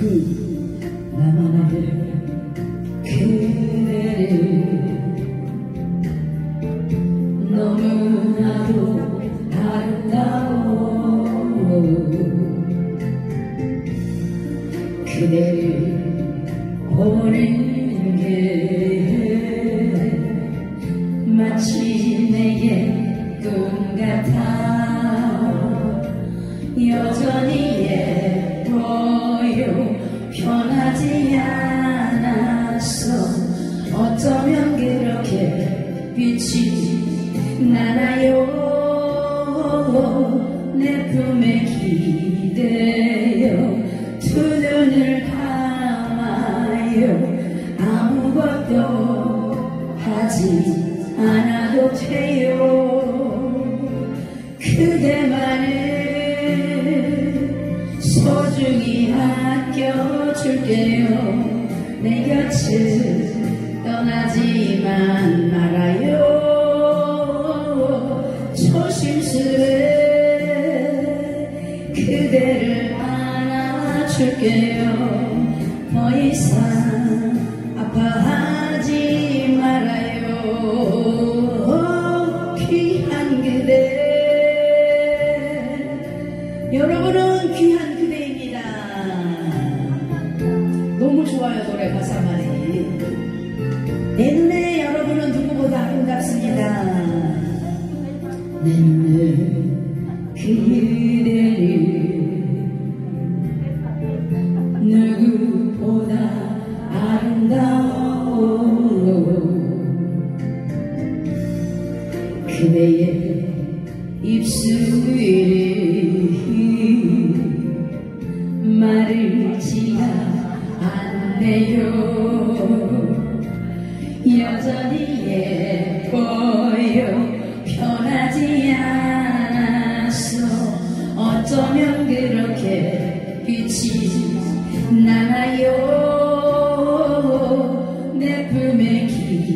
나만의 그대를 너무나도 아름다워 그대를 보는 게 마치 내게 꿈 같아 여전히 예뻐요 변하지 않았어 어쩌면 그렇게 빛이 나나요 내 품에 기대어 두 눈을 감아요 아무것도 하지 않아도 돼요 그대만을 소중히 아껴줄게요 내 곁을 떠나지만 말아요 조심스레 그대를 안아줄게요 더 이상 아파하지 말아요 귀한 그대 여러분은 귀한 그대입니다. 너무 좋아요 노래 가사말이 내 눈에 여러분은 누구보다 아름답습니다. 내 눈에 그대를 누구보다 아름다워 그대의 입술이 마르지가 않네요 여전히 예뻐요 변하지 않았어 어쩌면 그렇게 빛이 나나요 내 품에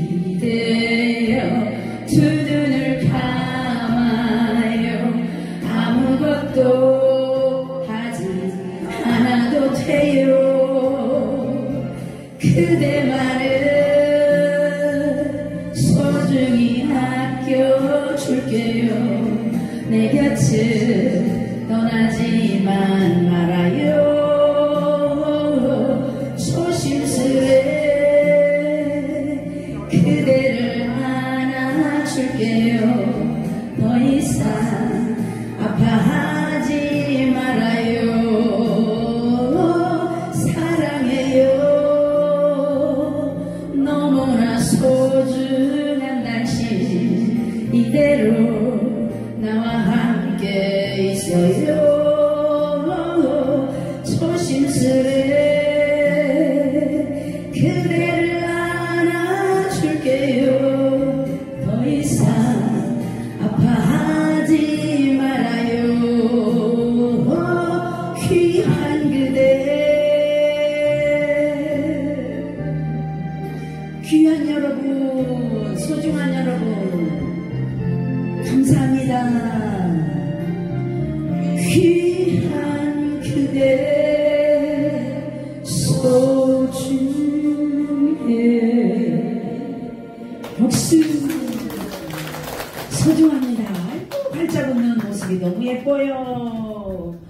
기대어 두 눈을 감아요 아무것도 하지 않아도 돼요 그대만을 소중히 아껴줄게요 내 곁을 떠나지만 말아요 조심스레 그대를 안아줄게요 더 이상 아파하지 말아요 사랑해요 너무나 소중한 당신 이대로 나와 함께 있어요 조심스레 그대를 안아줄게요 더 이상 아파하지 말아요 귀한 그대 귀한 여러분 소중한 여러분 감사합니다 귀한 그대 소중해 박수 소중합니다. 아이고, 발짝 웃는 모습이 너무 예뻐요.